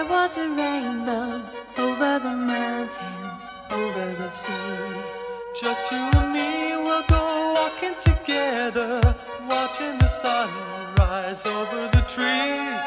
There was a rainbow over the mountains, over the sea. Just you and me, we'll go walking together, watching the sun rise over the trees.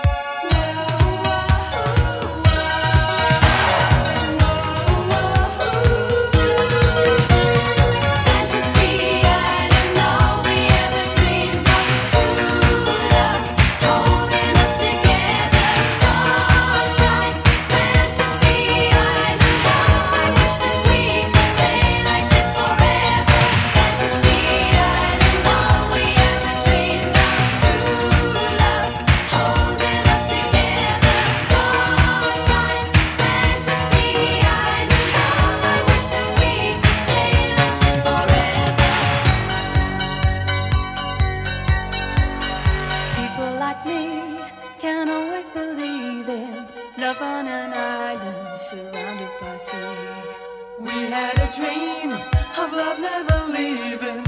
Can always believe in love on an island surrounded by sea. We had a dream of love never leaving.